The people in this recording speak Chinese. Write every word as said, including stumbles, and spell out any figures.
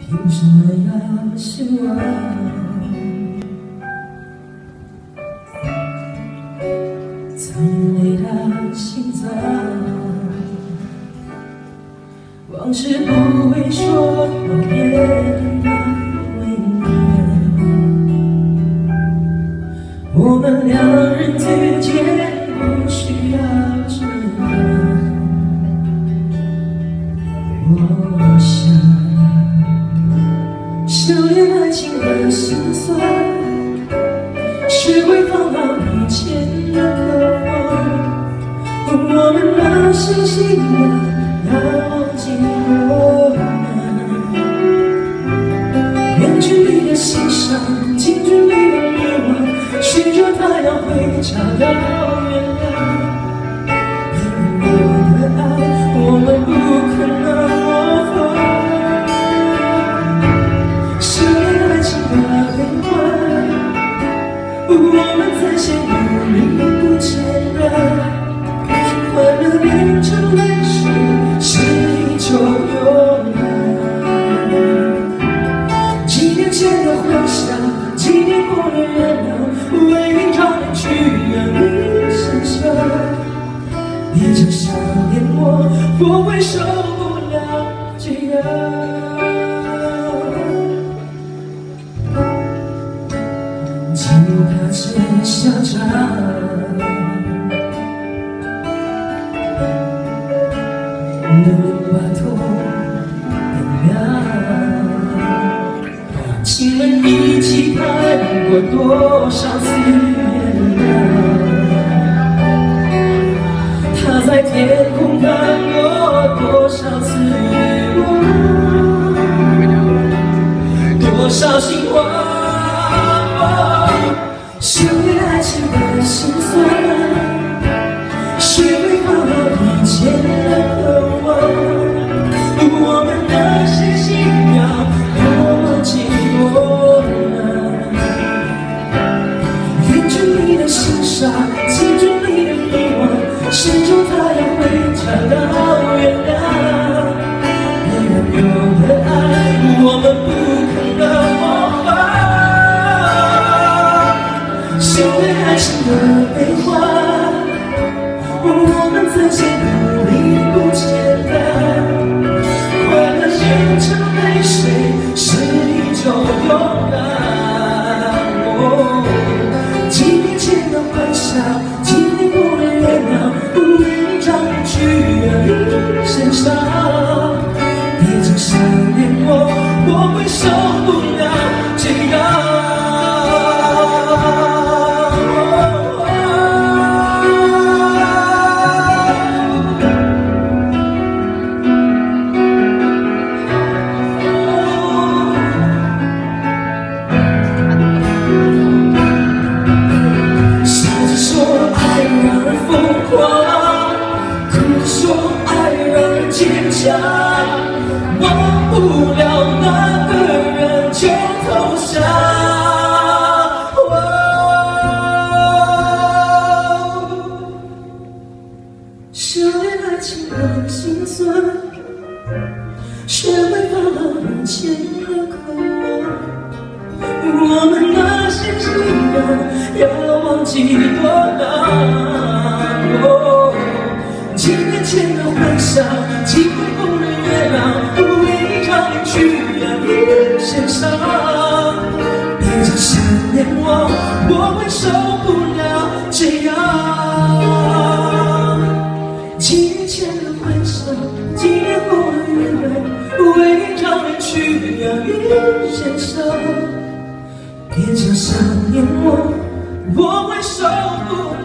凭什么要失望？曾为他心脏，往事不会说谎言，那为难。我们两人之间不需要这样。我想修炼爱情的心酸，学会放好以前的渴望。我们那些信仰要忘记多难。远距离的欣赏，近距离的迷惘，循着太阳会找到月亮。没有的爱，我们不可能模仿。修炼爱情的悲欢，我们在陷入里不承认。快乐变成泪水，是一种勇敢。几年前的幻想，几年后的原谅，为你找人去让你身上。别这想念我，我会受不了这样。记录他真嚣张。流连把头点亮，情人一起看过多少次月亮？他在天空看过多少次日光？多少星光？修炼爱情的心酸，学会放好以前的渴望。我们那些信仰要忘记多难。远距离的欣赏，近距离的迷惘，伸出太阳会找到月亮。别人有的爱，我们不可能模仿。修炼爱情的悲欢，我们在陷入里不简单。快乐变成泪水，是一种勇敢。哦，几年前的幻想，几年后的原谅，为你找人去让你身上。别再想念我，我会受不了这样。忘不了那个人就投降。修炼爱情的心酸，学会放好以前的渴望。我们那些信仰要忘记多难。哦，几年前的幻想，几年后的月亮，为你找人去让你身上。别再想念我，我会受不了这样。几年前的幻想，几年后的月亮，为你找人去让你身上。别再想念我，我会受不了。